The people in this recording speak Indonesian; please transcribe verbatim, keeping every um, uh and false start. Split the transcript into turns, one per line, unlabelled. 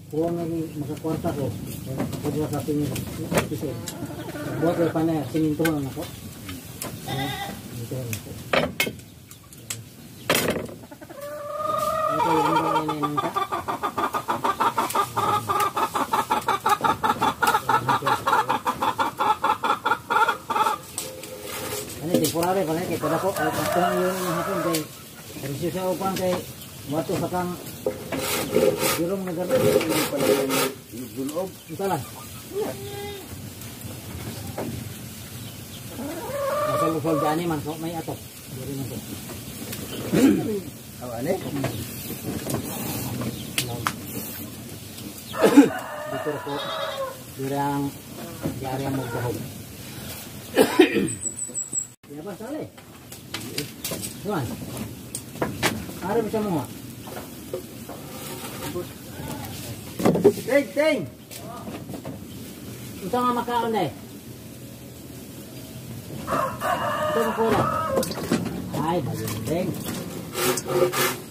Kung may makakwarta ko, pagwa sa tingin, ipisin. Buat ko pa na, sinintuhan ako. Sinintuhan ako. Ito yung mga inayang ka. Ano, temporary pa na, kaya pada ko, kung yun yung hapon kay, resyo sa upang kay, wato sa kang, Dirong negara ini pala yung gulog. Ito lang. Nasa lusol dyan man, so may ato. Diri man to.
Oh, ano?
Dito ko, diri ang yari ang magkahog. Iya ba, sali? Tuan. Harap siya mo. Ting, ting! Ito nga makaon eh. Ito mo kulang. Ay, bagay ting.